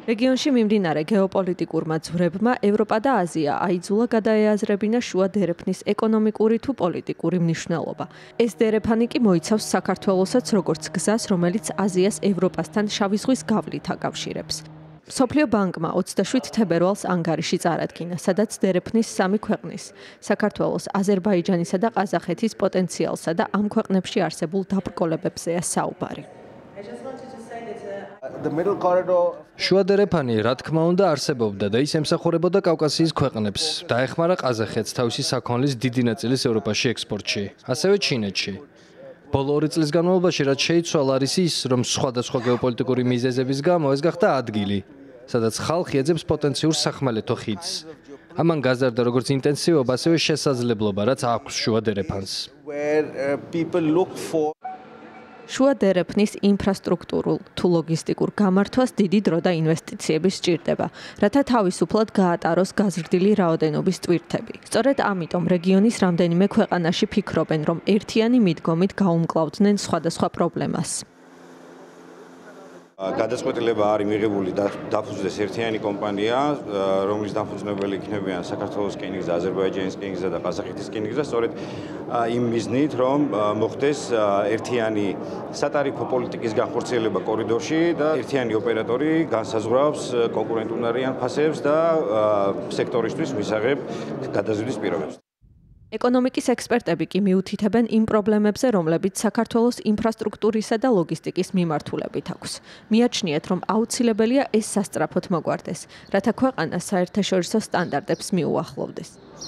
რეგიონში მიმდინარე გეოპოლიტიკურმა ძვრებმა ევროპა და აზია აიძულა გადაეაზრებინა შუა დერეფნის ეკონომიკური თუ პოლიტიკური მნიშვნელობა. ეს დერეფანი კი მოიცავს საქართველოსაც როგორც გზას, რომელიც აზიას ევროპასთან შავი ზღვის გავლით აკავშირებს. მსოფლიო ბანკმა 27 თებერვალს ანგარიში წარადგინა, სადაც დერეფნის სამი ქვეყნის, საქართველოს, აზერბაიჯანისა და ყაზახეთის პოტენციალსა და ამ ქვეყნებში არსებულ დაბრკოლებებზეა საუბარი. შუა დერეფანი, რა თქმა უნდა, არსებობდა და ის ემსახურებოდა კავკასიის ქვეყნებს. დაეხმარა ყაზახეთს თავისი საქონლის დიდი ნაწილის ევროპაში ექსპორტში, ასევე ჩინეთში. ბოლო 2 წლის განმავლობაში რაც შეიცვალა არის ის, რომ სხვადასხვა გეოპოლიტიკური მიზეზების გამო ეს გახდა ადგილი, სადაც ხალხი ეძებს პოტენციურ სახმელეთო ხიდს. ამან გაზარდა როგორც ინტენსივობა, ასევე შესაძლებლობა, რაც აქვს შუა დერეფანს. შუა დერეფნის ინფრასტრუქტურულ თუ ლოგისტიკურ გამართვას დიდი დრო და ინვესტიციები სჭირდება, რათა თავისუფლად გაატაროს გაზრდილი რაოდენობის ტვირთები. სწორედ ამიტომ რეგიონის რამდენიმე ქვეყანაში ფიქრობენ, რომ ერთიანი მიდგომით გაუმკლავდნენ სხვადასხვა პრობლემას. გადაწყვეტილება არის მიღებული დაფუძნდეს ერთიანი კომპანია, რომლის დამფუძნებელი იქნებიან საქართველოს რკინიგზა, აზერბაიჯანის რკინიგზა და ყაზახეთის რკინიგზა, სწორედ იმ მიზნით, რომ მოხდეს ერთიანი სატარიფო პოლიტიკის განხორციელება კორიდორში და ერთიანი ოპერატორი განსაზღვრავს კონკურენტუნარიან ფასებს და სექტორისთვის მისაღებ გადაზრდის პირობებს. ეკონომიკის ექსპერტები კი მიუთითებენ იმ პრობლემებზე, რომლებიც საქართველოს ინფრასტრუქტურისა და ლოგისტიკის მიმართულებით აქვს. მიაჩნიათ, რომ აუცილებელია ეს სასწრაფოდ მოგვარდეს, რათა ქვეყანა საერთაშორისო სტანდარტებს მიუახლოვდეს.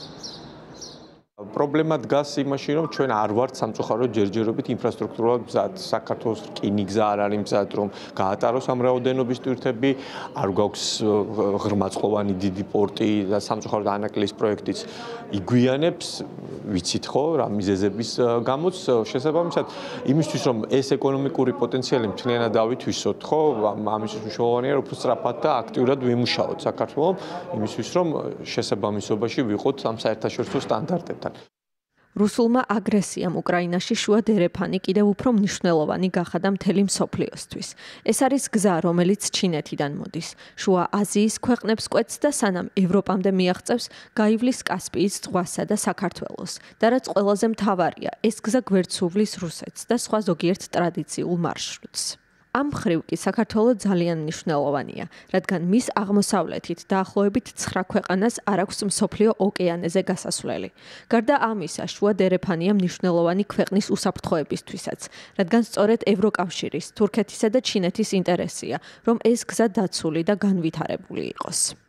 პრობლემა დგას იმაში, რომ ჩვენ არ ვართ სამწუხაროდ ჯერჯერობით ინფრასტრუქტურულად მზად. საქართველოს რკინიგზა არ არის მზად, რომ გაატაროს ამ რაოდენობის ტვირთები, არ გვაქვს ღრმაწყლოვანი დიდი პორტი და სამწუხაროდ ანაკლის პროექტიც იგვიანებს, ვიცით ხო, რა მიზეზების გამოც შესაბამისად, იმისთვის რომ ეს ეკონომიკური პოტენციალი მთლიანად დავითვისოთ, ხო, ამისთვის მნიშვნელოვანია, რომ უფრო სწრაფად და აქტიურად ვიმუშაოთ საქართველოს, იმისთვის რომ შესაბამისობაში ვიყოთ ამ საერთაშორისო სტანდარტებთან. რუსულმა აგრესიამ უკრაინაში შუა დერეფანი კიდევ უფრო მნიშვნელოვანი გახადა მთელი მსოფლიოსთვის. ეს არის გზა, რომელიც ჩინეთიდან მოდის. შუა აზიის ქვეყნებს კვეთს და სანამ ევროპამდე მიაღწევს, გაივლის კასპიის ზღვასა და საქართველოს. და რაც ყველაზე მთავარია, ეს გზა გვერდსუვლის რუსეთს და სხვა ზოგიერთ ტრადიციულ მარშრუტს. ამ მხრივ კი საქართველოს ძალიან მნიშვნელოვანია, რადგან მის აღმოსავლეთით დაახლოებით 9 ქვეყანას არ აქვს მსოფლიო ოკეანეზე გასასვლელი. გარდა ამისა, შუა დერეფანია მნიშვნელოვანი ქვეყნის უსაფრთხოებისთვისაც, რადგან სწორედ ევროკავშირის, თურქეთისა და ჩინეთის ინტერესია, რომ ეს გზა დაცული და განვითარებული იყოს.